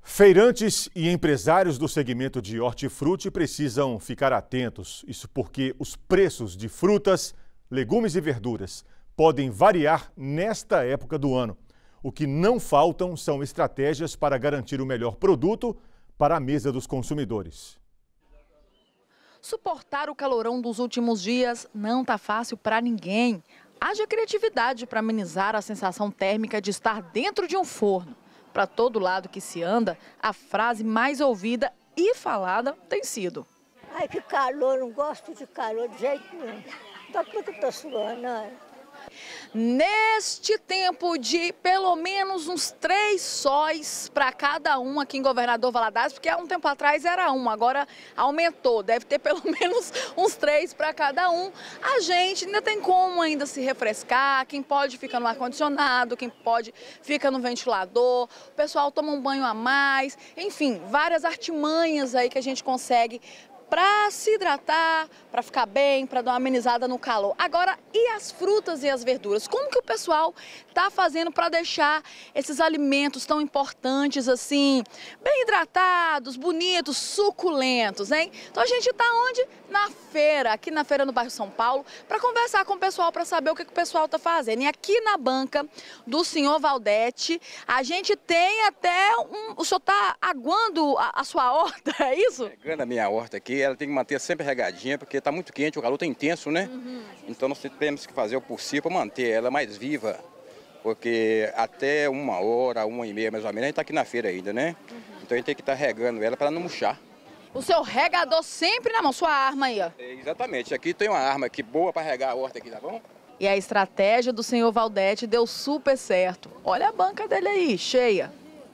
Feirantes e empresários do segmento de hortifruti precisam ficar atentos. Isso porque os preços de frutas, legumes e verduras podem variar nesta época do ano. O que não faltam são estratégias para garantir o melhor produto para a mesa dos consumidores. Suportar o calorão dos últimos dias não tá fácil para ninguém. Haja criatividade para amenizar a sensação térmica de estar dentro de um forno. Para todo lado que se anda, a frase mais ouvida e falada tem sido: ai, que calor, não gosto de calor de jeito nenhum. Tá porque eu tô suando, olha. Neste tempo de pelo menos uns 3 sóis para cada um aqui em Governador Valadares, porque há um tempo atrás era um, agora aumentou, deve ter pelo menos uns 3 para cada um. A gente ainda tem como ainda se refrescar, quem pode fica no ar-condicionado, quem pode fica no ventilador, o pessoal toma um banho a mais, enfim, várias artimanhas aí que a gente consegue para se hidratar, para ficar bem, para dar uma amenizada no calor. Agora, e as frutas e as verduras? Como que o pessoal está fazendo para deixar esses alimentos tão importantes assim, bem hidratados, bonitos, suculentos, hein? Então a gente está onde? Na feira, aqui na feira no bairro São Paulo, para conversar com o pessoal, para saber o que o pessoal está fazendo. E aqui na banca do senhor Valdete, a gente tem até o senhor está aguando a sua horta, é isso? Regando a minha horta aqui, ela tem que manter sempre regadinha, porque está muito quente, o calor está intenso, né? Então nós temos que fazer o possível para manter ela mais viva, porque até 1 hora, 1h30 mais ou menos, a gente está aqui na feira ainda, né? Então a gente tem que estar regando ela para não murchar. O seu regador sempre na mão, sua arma aí, ó. Exatamente, aqui tem uma arma aqui boa para regar a horta aqui, tá bom? E a estratégia do senhor Valdete deu super certo. Olha a banca dele aí, cheia.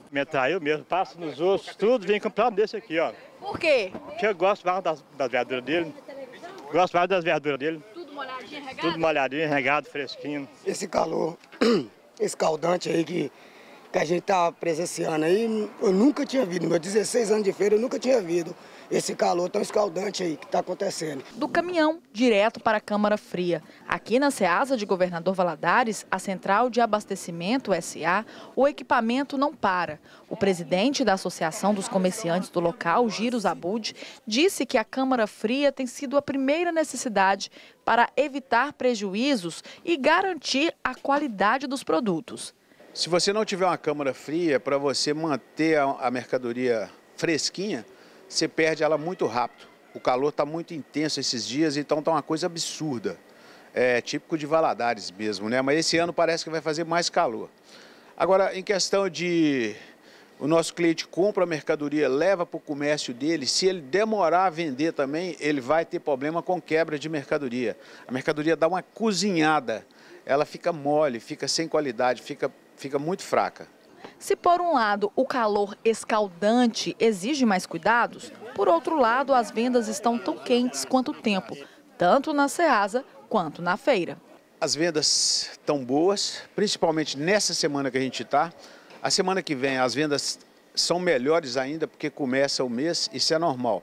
Eu mesmo, passo nos outros, tudo, vem comprar um desse aqui, ó. Por quê? Porque eu gosto mais das verduras dele. Gosto mais das verduras dele. Tudo molhadinho, regado? Tudo molhadinho, regado, fresquinho. Esse calor escaldante aí que a gente tá presenciando aí, eu nunca tinha visto. Meus 16 anos de feira, eu nunca tinha visto esse calor tão escaldante aí que está acontecendo. Do caminhão, direto para a Câmara Fria. Aqui na Ceasa de Governador Valadares, a Central de Abastecimento SA, o equipamento não para. O presidente da Associação dos Comerciantes do local, Giros Abud, disse que a Câmara Fria tem sido a primeira necessidade para evitar prejuízos e garantir a qualidade dos produtos. Se você não tiver uma câmara fria, para você manter a mercadoria fresquinha, você perde ela muito rápido. O calor está muito intenso esses dias, então está uma coisa absurda. É típico de Valadares mesmo, né? Mas esse ano parece que vai fazer mais calor. Agora, em questão de o nosso cliente compra a mercadoria, leva para o comércio dele, se ele demorar a vender também, ele vai ter problema com quebra de mercadoria. A mercadoria dá uma cozinhada, ela fica mole, fica sem qualidade, fica muito fraca. Se por um lado o calor escaldante exige mais cuidados, por outro lado as vendas estão tão quentes quanto o tempo, tanto na Ceasa quanto na feira. As vendas estão boas, principalmente nessa semana que a gente está. A semana que vem as vendas são melhores ainda porque começa o mês, isso é normal.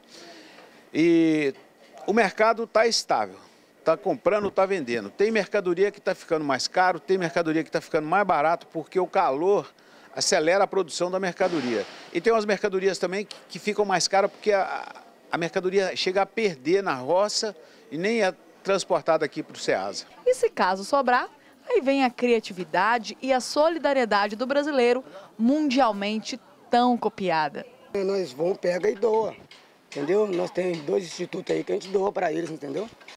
E o mercado está estável. Está comprando, está vendendo. Tem mercadoria que está ficando mais caro, tem mercadoria que está ficando mais barato porque o calor acelera a produção da mercadoria. E tem umas mercadorias também que ficam mais caras porque a mercadoria chega a perder na roça e nem é transportada aqui para o Ceasa. E se caso sobrar, aí vem a criatividade e a solidariedade do brasileiro, mundialmente tão copiada. Nós vamos, pega e doa, entendeu? Nós temos 2 institutos aí que a gente doa para eles, entendeu?